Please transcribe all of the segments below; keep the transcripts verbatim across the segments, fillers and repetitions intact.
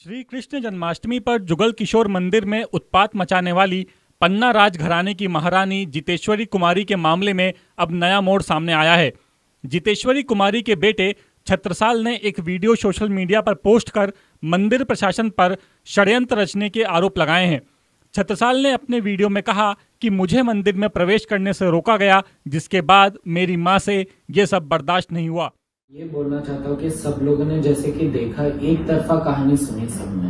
श्री कृष्ण जन्माष्टमी पर जुगल किशोर मंदिर में उत्पात मचाने वाली पन्ना राज घराने की महारानी जितेश्वरी कुमारी के मामले में अब नया मोड़ सामने आया है। जितेश्वरी कुमारी के बेटे छत्रसाल ने एक वीडियो सोशल मीडिया पर पोस्ट कर मंदिर प्रशासन पर षड्यंत्र रचने के आरोप लगाए हैं। छत्रसाल ने अपने वीडियो में कहा कि मुझे मंदिर में प्रवेश करने से रोका गया, जिसके बाद मेरी मां से ये सब बर्दाश्त नहीं हुआ। ये बोलना चाहता हूँ कि सब लोगों ने जैसे कि देखा, एक तरफा कहानी सुनी सबने।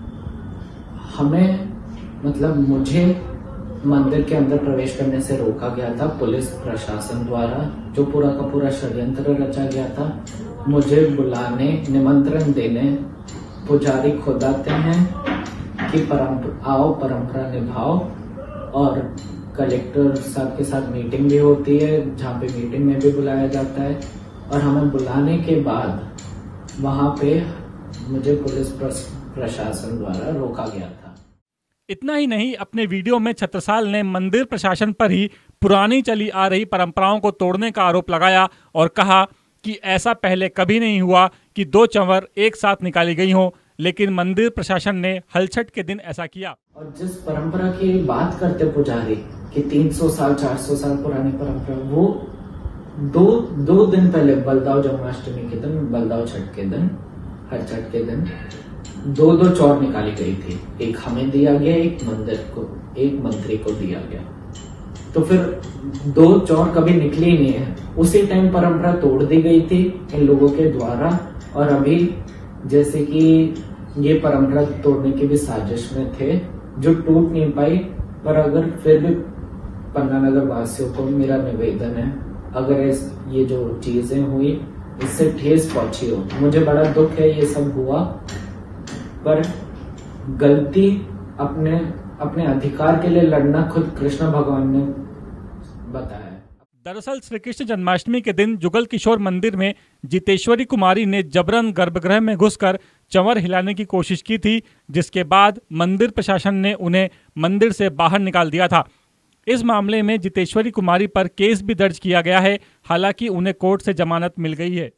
हमें मतलब मुझे मंदिर के अंदर प्रवेश करने से रोका गया था पुलिस प्रशासन द्वारा, जो पूरा का पूरा षड्यंत्र रचा गया था। मुझे बुलाने, निमंत्रण देने पुजारी खुद आते हैं कि परंपरा आओ, परंपरा निभाओ, और कलेक्टर साहब के साथ मीटिंग भी होती है, जहाँ पे मीटिंग में भी बुलाया जाता है। और हमें बुलाने के बाद वहां पे मुझे पुलिस प्रशासन द्वारा रोका गया था। इतना ही नहीं, अपने वीडियो में छत्रसाल ने मंदिर प्रशासन पर ही पुरानी चली आ रही परंपराओं को तोड़ने का आरोप लगाया और कहा कि ऐसा पहले कभी नहीं हुआ कि दो चंवर एक साथ निकाली गई हों, लेकिन मंदिर प्रशासन ने हलछट के दिन ऐसा किया। और जिस परंपरा की बात करते पुजारी कि तीन सौ साल चार सौ साल पुरानी परंपरा, वो दो दो दिन पहले बलदाव जन्माष्टमी के दिन, बलदाव छठ के दिन, हर छठ के दिन दो दो चौर निकाली गई थी। एक हमें दिया गया, एक मंदिर को, एक मंत्री को दिया गया। तो फिर दो चौर कभी निकली ही नहीं है। उसी टाइम परंपरा तोड़ दी गई थी इन लोगों के द्वारा। और अभी जैसे कि ये परंपरा तोड़ने की भी साजिश में थे, जो टूट नहीं पाई। पर अगर फिर भी पन्ना नगर वासियों को मेरा निवेदन है, अगर इस ये जो चीजें हुई इससे ठेस पहुंची हो, मुझे बड़ा दुख है ये सब हुआ, पर गलती अपने अपने अधिकार के लिए लड़ना खुद कृष्ण भगवान ने बताया। दरअसल श्री कृष्ण जन्माष्टमी के दिन जुगल किशोर मंदिर में जितेश्वरी कुमारी ने जबरन गर्भगृह में घुसकर चंवर हिलाने की कोशिश की थी, जिसके बाद मंदिर प्रशासन ने उन्हें मंदिर से बाहर निकाल दिया था। इस मामले में जितेश्वरी कुमारी पर केस भी दर्ज किया गया है। हालांकि उन्हें कोर्ट से जमानत मिल गई है।